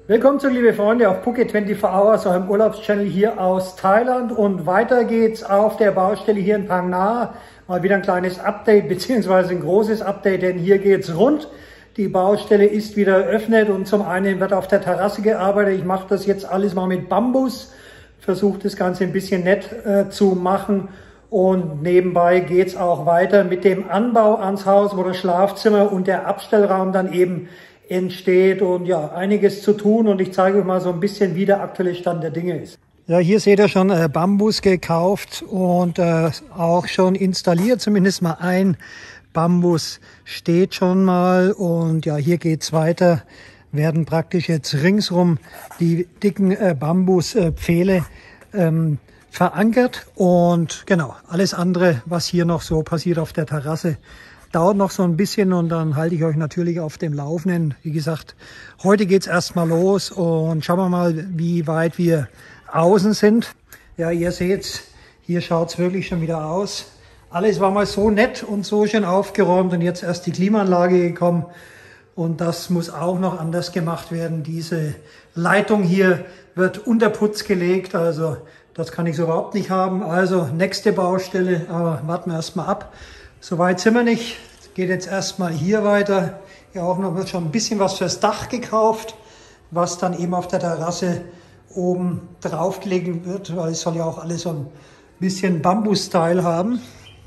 Willkommen zurück, liebe Freunde, auf Phuket 24 Hours, eurem Urlaubschannel hier aus Thailand. Und weiter geht's auf der Baustelle hier in Phang Nga. Mal wieder ein kleines Update, beziehungsweise ein großes Update, denn hier geht's rund. Die Baustelle ist wieder eröffnet und zum einen wird auf der Terrasse gearbeitet. Ich mache das jetzt alles mal mit Bambus, versuche das Ganze ein bisschen nett zu machen. Und nebenbei geht's auch weiter mit dem Anbau ans Haus, wo das Schlafzimmer und der Abstellraum dann eben entsteht, und ja, einiges zu tun, und ich zeige euch mal so ein bisschen, wie der aktuelle Stand der Dinge ist. Ja, hier seht ihr schon Bambus gekauft und auch schon installiert, zumindest mal ein Bambus steht schon mal, und ja, hier geht's weiter, werden praktisch jetzt ringsrum die dicken Bambuspfähle verankert, und genau, alles andere, was hier noch so passiert auf der Terrasse, dauert noch so ein bisschen, und dann halte ich euch natürlich auf dem Laufenden. Wie gesagt, heute geht's erstmal los und schauen wir mal, wie weit wir außen sind. Ja, ihr seht, hier schaut's wirklich schon wieder aus. Alles war mal so nett und so schön aufgeräumt, und jetzt erst die Klimaanlage gekommen. Und das muss auch noch anders gemacht werden. Diese Leitung hier wird unter Putz gelegt, also das kann ich so überhaupt nicht haben. Also nächste Baustelle, aber warten wir erstmal ab. Soweit sind wir nicht. Geht jetzt erstmal hier weiter. Hier auch noch wird schon ein bisschen was fürs Dach gekauft, was dann eben auf der Terrasse oben draufgelegt wird, weil es soll ja auch alles so ein bisschen Bambus-Style haben.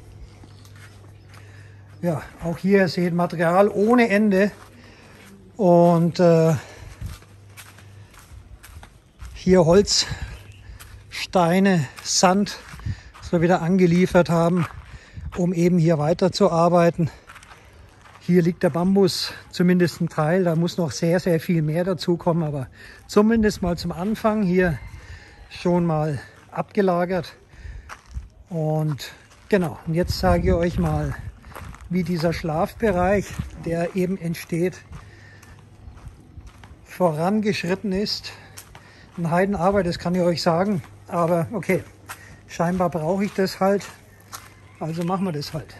Ja, auch hier seht ihr Material ohne Ende. Und hier Holz, Steine, Sand, das wir wieder angeliefert haben, um eben hier weiter zu arbeiten. Hier liegt der Bambus, zumindest ein Teil, da muss noch sehr, sehr viel mehr dazu kommen, aber zumindest mal zum Anfang hier schon mal abgelagert. Und genau, und jetzt zeige ich euch mal, wie dieser Schlafbereich, der eben entsteht, vorangeschritten ist. Eine Heidenarbeit, das kann ich euch sagen, aber okay, scheinbar brauche ich das halt. Also machen wir das halt.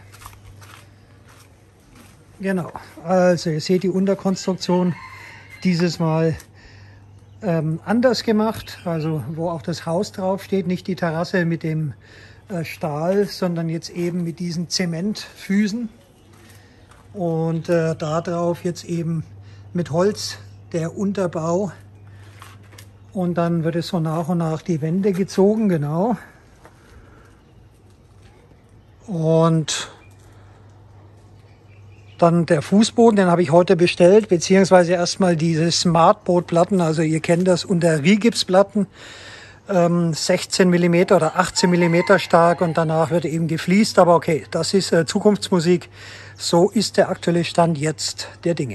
Genau, also ihr seht die Unterkonstruktion dieses Mal anders gemacht, also wo auch das Haus drauf steht, nicht die Terrasse mit dem Stahl, sondern jetzt eben mit diesen Zementfüßen, und da drauf jetzt eben mit Holz der Unterbau, und dann wird es so nach und nach die Wände gezogen, genau. Und dann der Fußboden, den habe ich heute bestellt, beziehungsweise erstmal diese Smartboard-Platten, also ihr kennt das unter Rigipsplatten, 16 mm oder 18 mm stark, und danach wird eben gefliest, aber okay, das ist Zukunftsmusik, so ist der aktuelle Stand jetzt der Dinge.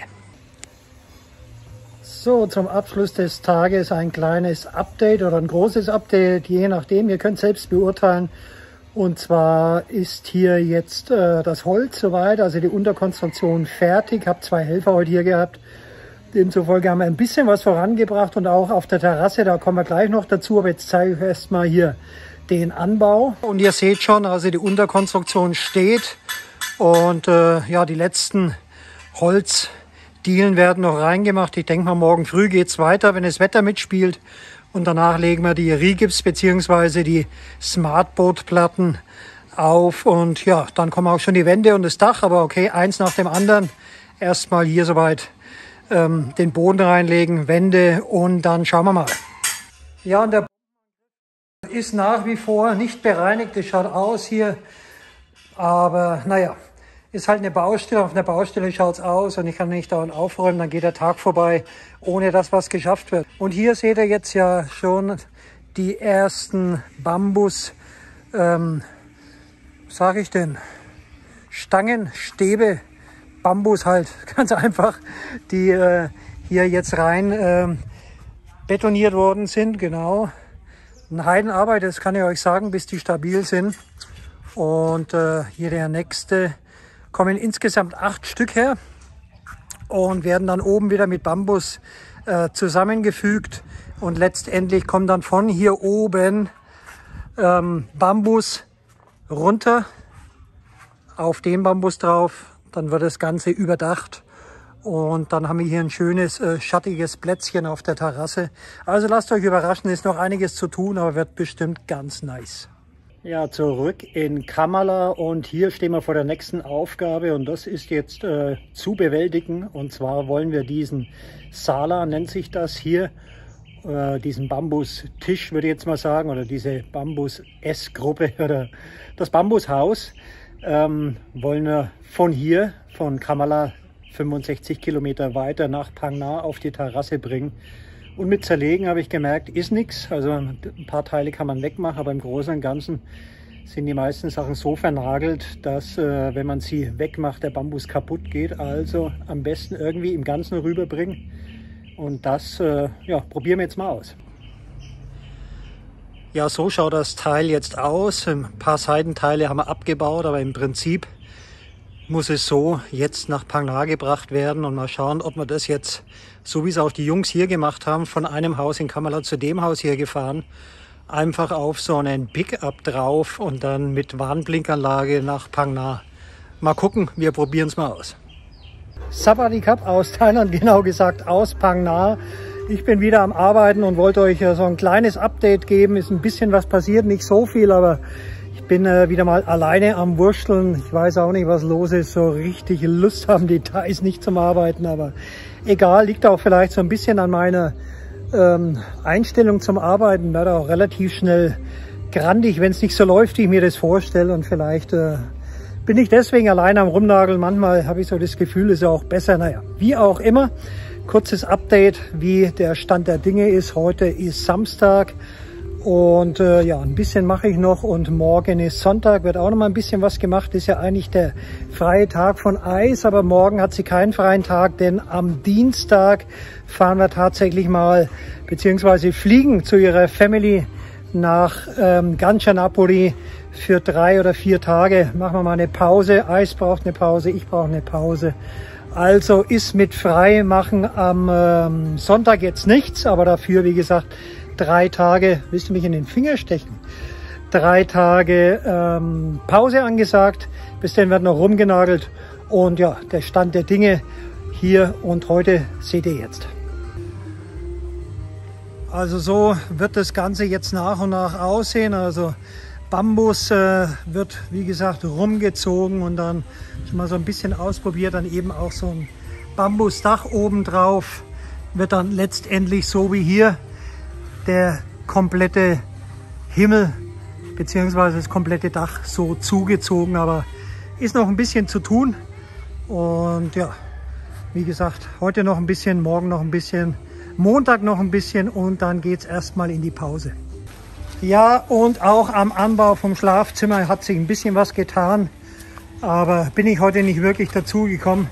So, zum Abschluss des Tages ein kleines Update oder ein großes Update, je nachdem, ihr könnt selbst beurteilen. Und zwar ist hier jetzt das Holz soweit, also die Unterkonstruktion fertig. Ich habe 2 Helfer heute hier gehabt. Demzufolge haben wir ein bisschen was vorangebracht, und auch auf der Terrasse, da kommen wir gleich noch dazu. Aber jetzt zeige ich euch erstmal hier den Anbau. Und ihr seht schon, also die Unterkonstruktion steht, und ja, die letzten Holzdielen werden noch reingemacht. Ich denke mal, morgen früh geht's weiter, wenn das Wetter mitspielt. Und danach legen wir die Rigips bzw. die Smartboard-Platten auf, und ja, dann kommen auch schon die Wände und das Dach, aber okay, eins nach dem anderen. Erstmal hier soweit den Boden reinlegen, Wände, und dann schauen wir mal. Ja, und der Boden ist nach wie vor nicht bereinigt, das schaut aus hier, aber naja, ist halt eine Baustelle. Auf einer Baustelle schaut es aus, und ich kann nicht dauernd aufräumen, dann geht der Tag vorbei, ohne dass was geschafft wird. Und hier seht ihr jetzt ja schon die ersten Bambus, sage ich denn, Stangen, Stäbe, Bambus halt, ganz einfach, die hier jetzt rein betoniert worden sind, genau. Eine Heidenarbeit, das kann ich euch sagen, bis die stabil sind. Und hier der nächste, kommen insgesamt 8 Stück her und werden dann oben wieder mit Bambus zusammengefügt, und letztendlich kommt dann von hier oben Bambus runter auf den Bambus drauf, dann wird das Ganze überdacht, Und dann haben wir hier ein schönes, schattiges Plätzchen auf der Terrasse. Also lasst euch überraschen, ist noch einiges zu tun, aber wird bestimmt ganz nice. Ja, zurück in Kamala und hier stehen wir vor der nächsten Aufgabe und das ist jetzt zu bewältigen. Und zwar wollen wir diesen Sala, nennt sich das hier, diesen Bambustisch würde ich jetzt mal sagen, oder diese Bambus-Essgruppe oder das Bambushaus, wollen wir von hier, von Kamala, 65 Kilometer weiter nach Phang Nga auf die Terrasse bringen. Und mit zerlegen habe ich gemerkt, ist nichts. Also ein paar Teile kann man wegmachen, aber im Großen und Ganzen sind die meisten Sachen so vernagelt, dass wenn man sie wegmacht, der Bambus kaputt geht. Also am besten irgendwie im Ganzen rüberbringen. Und das ja, probieren wir jetzt mal aus. Ja, so schaut das Teil jetzt aus. Ein paar Seitenteile haben wir abgebaut, aber im Prinzip muss es so jetzt nach Phang Nga gebracht werden und mal schauen, ob wir das jetzt, so wie es auch die Jungs hier gemacht haben, von einem Haus in Kamala zu dem Haus hier gefahren, einfach auf so einen Pickup drauf und dann mit Warnblinkanlage nach Phang Nga. Mal gucken, wir probieren es mal aus. Sawadee-Krap aus Thailand, genau gesagt aus Phang Nga. Ich bin wieder am Arbeiten und wollte euch so ein kleines Update geben. Ist ein bisschen was passiert, nicht so viel, aber ich bin wieder mal alleine am Wursteln. Ich weiß auch nicht, was los ist. So richtig Lust haben Details nicht zum Arbeiten, aber egal. Liegt auch vielleicht so ein bisschen an meiner Einstellung zum Arbeiten. Werde auch relativ schnell grandig, wenn es nicht so läuft, wie ich mir das vorstelle. Und vielleicht bin ich deswegen alleine am Rumnageln. Manchmal habe ich so das Gefühl, ist ja auch besser. Naja, wie auch immer. Kurzes Update, wie der Stand der Dinge ist. Heute ist Samstag. Und ja, ein bisschen mache ich noch und morgen ist Sonntag, wird auch noch mal ein bisschen was gemacht. Ist ja eigentlich der freie Tag von Eis, aber morgen hat sie keinen freien Tag, denn am Dienstag fahren wir tatsächlich mal, beziehungsweise fliegen zu ihrer Family nach Kanchanaburi für 3 oder 4 Tage. Machen wir mal eine Pause. Eis braucht eine Pause, ich brauche eine Pause. Also ist mit frei machen am Sonntag jetzt nichts, aber dafür, wie gesagt, 3 Tage, willst du mich in den Finger stechen? 3 Tage Pause angesagt, bis dann wird noch rumgenagelt und ja, der Stand der Dinge hier und heute seht ihr jetzt. Also so wird das Ganze jetzt nach und nach aussehen, also Bambus wird wie gesagt rumgezogen und dann schon mal so ein bisschen ausprobiert, dann eben auch so ein Bambusdach oben drauf, wird dann letztendlich so wie hier der komplette Himmel bzw. das komplette Dach so zugezogen, aber ist noch ein bisschen zu tun und ja, wie gesagt, heute noch ein bisschen, morgen noch ein bisschen, Montag noch ein bisschen und dann geht es erstmal in die Pause. Ja, und auch am Anbau vom Schlafzimmer hat sich ein bisschen was getan, aber bin ich heute nicht wirklich dazu gekommen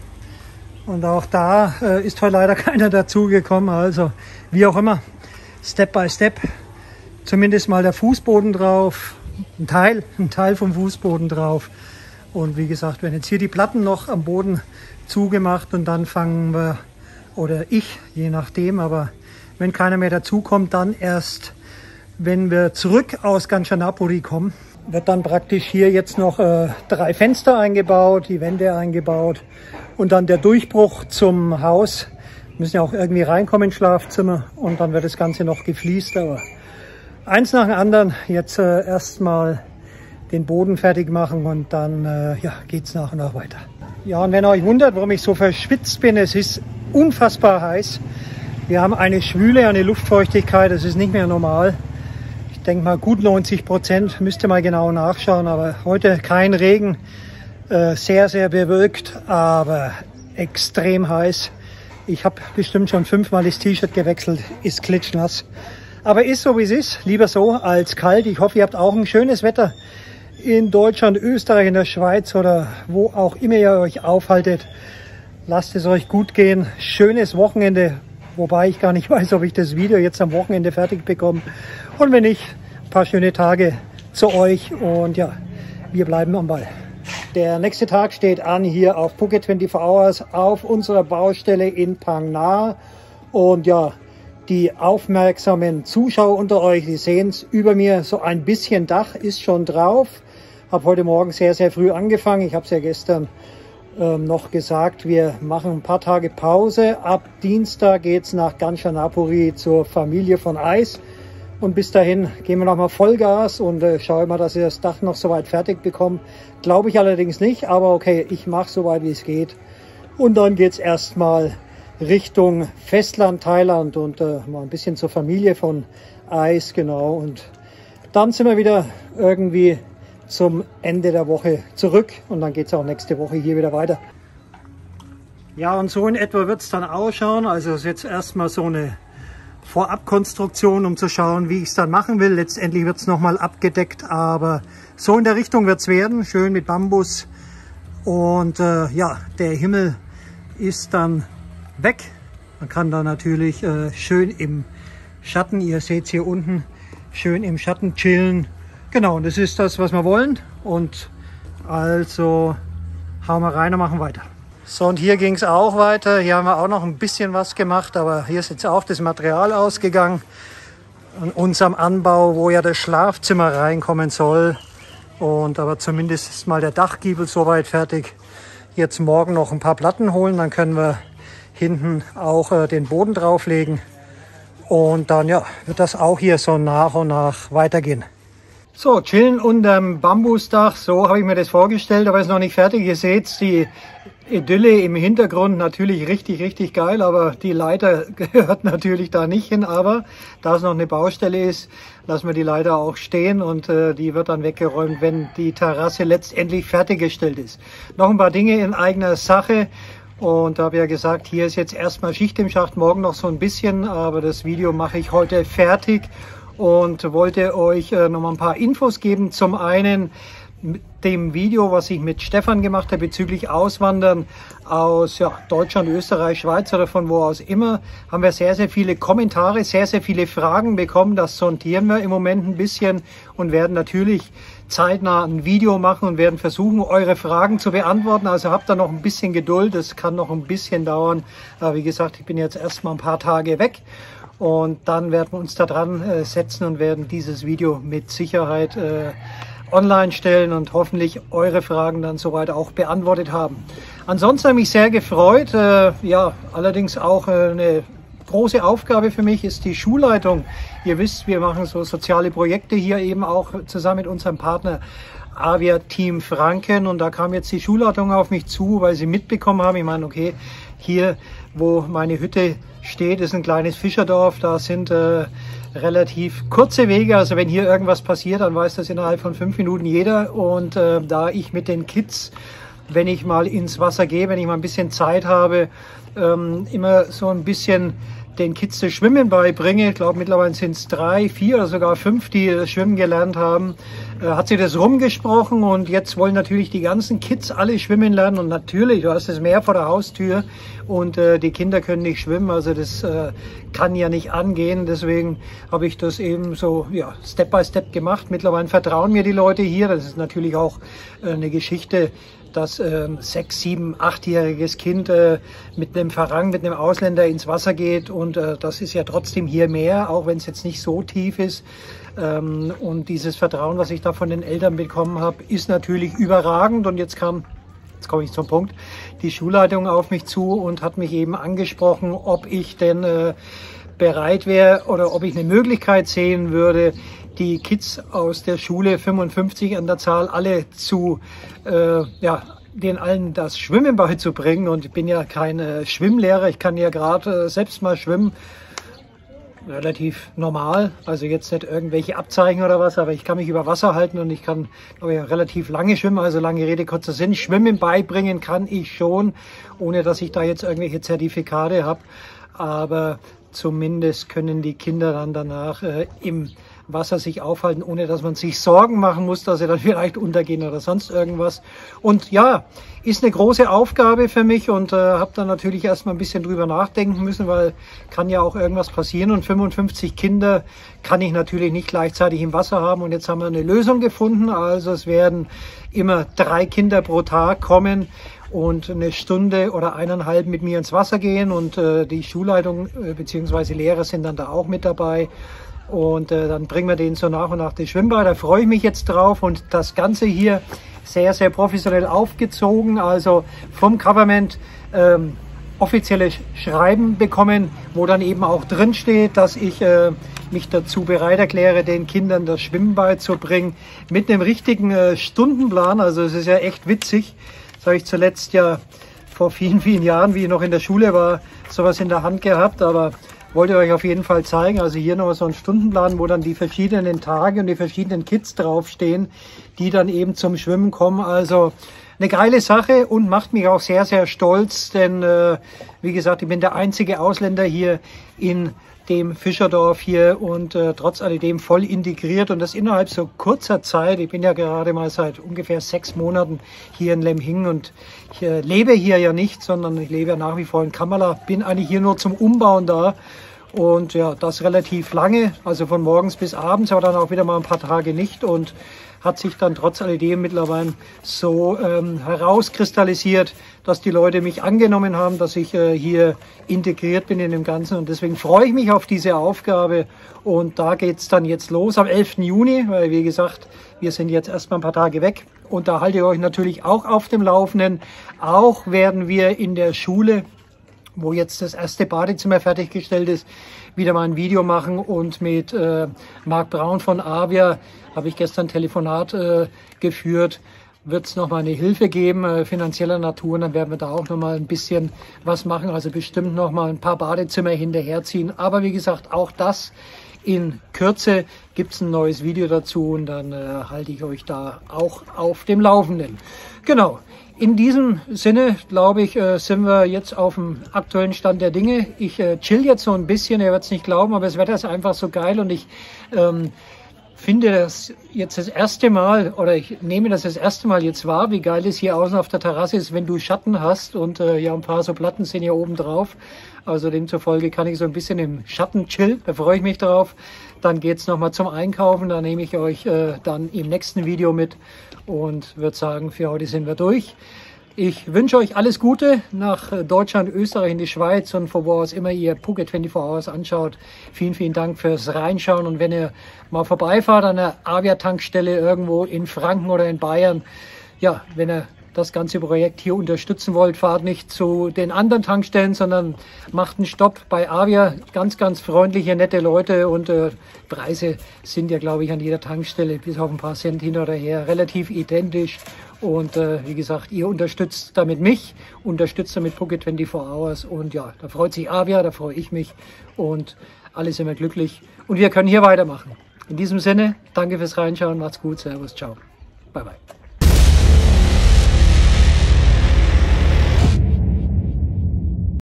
und auch da ist heute leider keiner dazu gekommen, also wie auch immer. Step by Step, zumindest mal der Fußboden drauf, ein Teil vom Fußboden drauf. Und wie gesagt, werden jetzt hier die Platten noch am Boden zugemacht und dann fangen wir, oder ich, je nachdem, aber wenn keiner mehr dazu kommt, dann erst, wenn wir zurück aus Kanchanaburi kommen, wird dann praktisch hier jetzt noch 3 Fenster eingebaut, die Wände eingebaut und dann der Durchbruch zum Haus. Müssen ja auch irgendwie reinkommen ins Schlafzimmer und dann wird das Ganze noch gefliest, aber eins nach dem anderen. Jetzt erstmal den Boden fertig machen und dann ja, geht's nach und nach weiter. Ja, und wenn ihr euch wundert, warum ich so verschwitzt bin, es ist unfassbar heiß. Wir haben eine Schwüle, eine Luftfeuchtigkeit, das ist nicht mehr normal. Ich denke mal gut 90%, müsst ihr mal genau nachschauen, aber heute kein Regen, sehr, sehr bewölkt, aber extrem heiß. Ich habe bestimmt schon 5-mal das T-Shirt gewechselt, ist klitschnass. Aber ist so wie es ist, lieber so als kalt. Ich hoffe, ihr habt auch ein schönes Wetter in Deutschland, Österreich, in der Schweiz oder wo auch immer ihr euch aufhaltet. Lasst es euch gut gehen. Schönes Wochenende, wobei ich gar nicht weiß, ob ich das Video jetzt am Wochenende fertig bekomme. Und wenn nicht, ein paar schöne Tage zu euch und ja, wir bleiben am Ball. Der nächste Tag steht an hier auf Phuket 24 Hours auf unserer Baustelle in Phang Nga. Und ja, die aufmerksamen Zuschauer unter euch, die sehen es über mir, so ein bisschen Dach ist schon drauf. Habe heute Morgen sehr, sehr früh angefangen. Ich habe es ja gestern noch gesagt, wir machen ein paar Tage Pause. Ab Dienstag geht es nach Kanchanaburi zur Familie von Ais. Und bis dahin gehen wir nochmal Vollgas und schauen mal, dass wir das Dach noch soweit fertig bekommen. Glaube ich allerdings nicht, aber okay, ich mache soweit wie es geht. Und dann geht es erstmal Richtung Festland Thailand und mal ein bisschen zur Familie von Ais, genau. Und dann sind wir wieder irgendwie zum Ende der Woche zurück und dann geht es auch nächste Woche hier wieder weiter. Ja, und so in etwa wird es dann ausschauen. Also es ist jetzt erstmal so eine Vorabkonstruktion, um zu schauen, wie ich es dann machen will. Letztendlich wird es nochmal abgedeckt, aber so in der Richtung wird es werden. Schön mit Bambus. Und ja, der Himmel ist dann weg. Man kann da natürlich schön im Schatten, ihr seht es hier unten, schön im Schatten chillen. Genau, und das ist das, was wir wollen. Und also hauen wir rein und machen weiter. So, und hier ging es auch weiter. Hier haben wir auch noch ein bisschen was gemacht, aber hier ist jetzt auch das Material ausgegangen. An unserem Anbau, wo ja das Schlafzimmer reinkommen soll. Und aber zumindest ist mal der Dachgiebel soweit fertig. Jetzt morgen noch ein paar Platten holen, dann können wir hinten auch den Boden drauflegen. Und dann ja, wird das auch hier so nach und nach weitergehen. So, chillen unterm Bambusdach, so habe ich mir das vorgestellt, aber ist noch nicht fertig. Ihr seht die Idylle im Hintergrund, natürlich richtig geil, aber die Leiter gehört natürlich da nicht hin. Aber da es noch eine Baustelle ist, lassen wir die Leiter auch stehen und die wird dann weggeräumt, wenn die Terrasse letztendlich fertiggestellt ist. Noch ein paar Dinge in eigener Sache. Und da habe ich ja gesagt, hier ist jetzt erstmal Schicht im Schacht, morgen noch so ein bisschen, aber das Video mache ich heute fertig und wollte euch noch mal ein paar Infos geben. Zum einen mit dem Video, was ich mit Stefan gemacht habe bezüglich Auswandern aus Deutschland, Österreich, Schweiz oder von wo aus immer, haben wir sehr viele Kommentare, sehr viele Fragen bekommen. Das sondieren wir im Moment ein bisschen und werden natürlich zeitnah ein Video machen und werden versuchen, eure Fragen zu beantworten. Also habt da noch ein bisschen Geduld, das kann noch ein bisschen dauern. Aber wie gesagt, ich bin jetzt erstmal ein paar Tage weg und dann werden wir uns da dran setzen und werden dieses Video mit Sicherheit online stellen und hoffentlich eure Fragen dann soweit auch beantwortet haben. Ansonsten habe ich mich sehr gefreut. Ja, allerdings auch eine große Aufgabe für mich ist die Schulleitung. Ihr wisst, wir machen so soziale Projekte hier eben auch zusammen mit unserem Partner Avia Team Franken und da kam jetzt die Schulleitung auf mich zu, weil sie mitbekommen haben, ich meine, okay, hier, wo meine Hütte steht, ist ein kleines Fischerdorf, da sind relativ kurze Wege, also wenn hier irgendwas passiert, dann weiß das innerhalb von 5 Minuten jeder und da ich mit den Kids, wenn ich mal ins Wasser gehe, wenn ich mal ein bisschen Zeit habe, immer so ein bisschen den Kids das Schwimmen beibringe, ich glaube mittlerweile sind es 3, 4 oder sogar 5, die das Schwimmen gelernt haben, hat sich das rumgesprochen und jetzt wollen natürlich die ganzen Kids alle schwimmen lernen und natürlich, du hast das Meer vor der Haustür und die Kinder können nicht schwimmen, also das kann ja nicht angehen, deswegen habe ich das eben so Step by Step gemacht. Mittlerweile vertrauen mir die Leute hier, das ist natürlich auch eine Geschichte, dass 6-, 7-, 8-jähriges Kind mit einem Farang, mit einem Ausländer ins Wasser geht und das ist ja trotzdem hier Meer, auch wenn es jetzt nicht so tief ist. Und dieses Vertrauen, was ich da von den Eltern bekommen habe, ist natürlich überragend. Und jetzt komme ich zum Punkt, die Schulleitung auf mich zu und hat mich eben angesprochen, ob ich denn bereit wäre oder ob ich eine Möglichkeit sehen würde, die Kids aus der Schule, 55 an der Zahl, alle zu, den allen das Schwimmen beizubringen. Und ich bin ja kein Schwimmlehrer, ich kann ja gerade selbst mal schwimmen, relativ normal, also jetzt nicht irgendwelche Abzeichen oder was, aber ich kann mich über Wasser halten und ich kann relativ lange schwimmen, also lange Rede, kurzer Sinn. Schwimmen beibringen kann ich schon, ohne dass ich da jetzt irgendwelche Zertifikate habe, aber zumindest können die Kinder dann danach im Wasser sich aufhalten, ohne dass man sich Sorgen machen muss, dass sie dann vielleicht untergehen oder sonst irgendwas. Und ja, ist eine große Aufgabe für mich und habe dann natürlich erstmal ein bisschen drüber nachdenken müssen, weil kann ja auch irgendwas passieren und 55 Kinder kann ich natürlich nicht gleichzeitig im Wasser haben und jetzt haben wir eine Lösung gefunden. Also es werden immer 3 Kinder pro Tag kommen und eine Stunde oder 1,5 mit mir ins Wasser gehen und die Schulleitung bzw. Lehrer sind dann da auch mit dabei. Und dann bringen wir den so nach und nach das Schwimmbad. Da freue ich mich jetzt drauf. Und das Ganze hier sehr, sehr professionell aufgezogen. Also vom Government offizielle Schreiben bekommen, wo dann eben auch drin steht, dass ich mich dazu bereit erkläre, den Kindern das Schwimmen beizubringen. Mit einem richtigen Stundenplan. Also es ist ja echt witzig. Das habe ich zuletzt ja vor vielen, vielen Jahren, wie ich noch in der Schule war, sowas in der Hand gehabt. Aber wollte euch auf jeden Fall zeigen. Also hier noch so ein Stundenplan, wo dann die verschiedenen Tage und die verschiedenen Kids draufstehen, die dann eben zum Schwimmen kommen. Also eine geile Sache und macht mich auch sehr, sehr stolz, denn wie gesagt, ich bin der einzige Ausländer hier in dem Fischerdorf hier und trotz alledem voll integriert und das innerhalb so kurzer Zeit. Ich bin ja gerade mal seit ungefähr 6 Monaten hier in Lemhingen und ich lebe hier ja nicht, sondern ich lebe ja nach wie vor in Kamala, bin eigentlich hier nur zum Umbauen da. Und ja, das relativ lange, also von morgens bis abends, aber dann auch wieder mal ein paar Tage nicht und hat sich dann trotz alledem mittlerweile so herauskristallisiert, dass die Leute mich angenommen haben, dass ich hier integriert bin in dem Ganzen und deswegen freue ich mich auf diese Aufgabe und da geht's dann jetzt los am 11. Juni, weil wie gesagt, wir sind jetzt erstmal ein paar Tage weg und da halte ich euch natürlich auch auf dem Laufenden. Auch werden wir in der Schule, wo jetzt das erste Badezimmer fertiggestellt ist, wieder mal ein Video machen und mit Marc Braun von Avia habe ich gestern ein Telefonat geführt. Wird es nochmal eine Hilfe geben, finanzieller Natur, und dann werden wir da auch nochmal ein bisschen was machen, also bestimmt nochmal ein paar Badezimmer hinterherziehen. Aber wie gesagt, auch das in Kürze gibt es ein neues Video dazu und dann halte ich euch da auch auf dem Laufenden. Genau. In diesem Sinne, glaube ich, sind wir jetzt auf dem aktuellen Stand der Dinge. Ich chill jetzt so ein bisschen, ihr werdet es nicht glauben, aber das Wetter ist einfach so geil und ich finde das jetzt das erste Mal, oder ich nehme das erste Mal jetzt wahr, wie geil es hier außen auf der Terrasse ist, wenn du Schatten hast und ja, ein paar so Platten sind hier oben drauf. Also demzufolge kann ich so ein bisschen im Schatten chillen, da freue ich mich drauf. Dann geht's nochmal zum Einkaufen, da nehme ich euch dann im nächsten Video mit und würde sagen, für heute sind wir durch. Ich wünsche euch alles Gute nach Deutschland, Österreich, in die Schweiz und von wo aus immer ihr Phuket 24 Hours anschaut. Vielen, vielen Dank fürs Reinschauen und wenn ihr mal vorbeifahrt an der Avia-Tankstelle irgendwo in Franken oder in Bayern, ja, wenn ihr das ganze Projekt hier unterstützen wollt, fahrt nicht zu den anderen Tankstellen, sondern macht einen Stopp bei Avia. Ganz, ganz freundliche, nette Leute und Preise sind ja, glaube ich, an jeder Tankstelle bis auf ein paar Cent hin oder her relativ identisch. Und wie gesagt, ihr unterstützt damit mich, unterstützt damit Phuket 24 Hours und ja, da freut sich Avia, da freue ich mich und alle sind wir glücklich und wir können hier weitermachen. In diesem Sinne, danke fürs Reinschauen, macht's gut, servus, ciao, bye bye.